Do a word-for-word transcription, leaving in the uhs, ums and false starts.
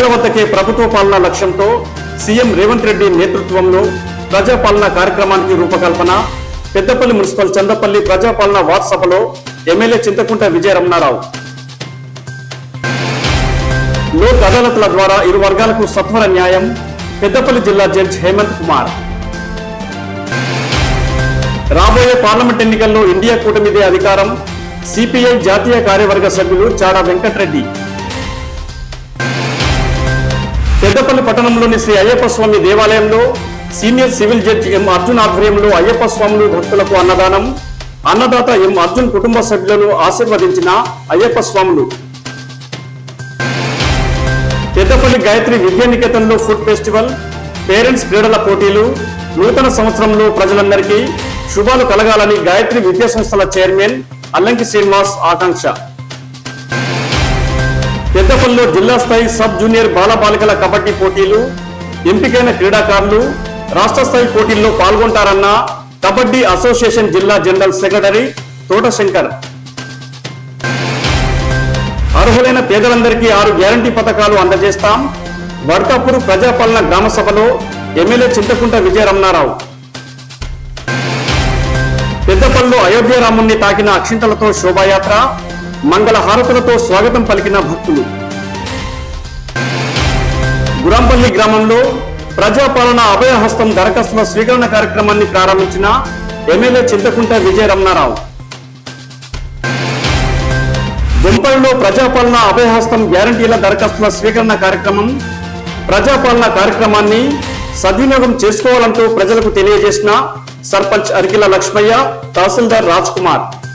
ప్రజల వద్దకే ప్రభుత్వ పాలన లక్ష్యంతో సీఎం రేవంత్ రెడ్డి నేతృత్వంలో ప్రజాపాలన కార్యక్రమానికి రూపకల్పన. పెద్దపల్లి మున్సిపల్ చందపల్లి ప్రజాపాలన వార్డ్ సభలో ఎమ్మెల్యే చింతకుంట విజయ రమణారావు. లోక్ అదాలత్ల ద్వారా ఇరు వర్గాలకు సత్వర న్యాయం. పెద్దపల్లి జిల్లా జడ్జి హేమంత్ కుమార్. రాబోయే పార్లమెంట్ ఎన్నికల్లో ఇండియా కూటమిదే అధికారం. సిపిఐ జాతీయ కార్యవర్గ సభ్యులు చాడా వెంకటరెడ్డి. పెద్దపల్లి పట్టణంలోని శ్రీ అయ్యప్ప స్వామి దేవాలయంలో senior civil judge M Arjun ఆధ్వర్యంలో అయ్యప్ప స్వాములు భక్తులకు అన్నదానం. అన్నదాత ఎం అర్జున్ కుటుంబ సభ్యులను ఆశీర్వదించిన అయ్యప్ప స్వాములు. పెద్దపల్లి గాయత్రి విద్యానికేతన్లో ఫుడ్ ఫెస్టివల్, పేరెంట్స్ క్రీడల పోటీలు. నూతన సంవత్సరంలో ప్రజలందరికీ శుభాలు కలగాలని గాయత్రి విద్యా సంస్థల చైర్మన్ అల్లంకి శ్రీనివాస్ ఆకాంక్ష. పెద్దపల్లిలో జిల్లా స్థాయి సబ్ జూనియర్ బాలబాలికల కబడ్డీ పోటీలు. ఎంపికైన క్రీడాకారులు రాష్ట్ర స్థాయి పోటీల్లో పాల్గొంటారన్న కబడ్డీ అసోసియేషన్ జిల్లా జనరల్ సెక్రటరీ తోట శంకర్. అర్హులైన పేదలందరికీ ఆరు గ్యారంటీ పథకాలు అందజేస్తాం. వర్కాపూర్ ప్రజాపాలన గ్రామ సభలో ఎమ్మెల్యే చింతకుంట విజయ రమణారావు. పెద్దపల్లిలో అయోధ్య రాముణ్ణి తాకిన అక్షింతలతో శోభాయాత్ర. మంగళ హారతులతో స్వాగతం పలికిన భక్తులు. గురంపల్లి గ్రామంలో ప్రజాపాలన అభయహస్తం దరఖాస్తుల స్వీకరణ కార్యక్రమాన్ని ప్రారంభించిన ఎమ్మెల్యే చింతకుంట విజయ రమణారావు. గుంపల్లో ప్రజాపాలన అభయహస్తం గ్యారంటీల దరఖాస్తుల స్వీకరణ కార్యక్రమం. ప్రజాపాలన కార్యక్రమాన్ని సద్వినియోగం చేసుకోవాలంటూ ప్రజలకు తెలియజేసిన సర్పంచ్ అరికిల లక్ష్మయ్య, తహసీల్దార్ రాజ్ కుమార్.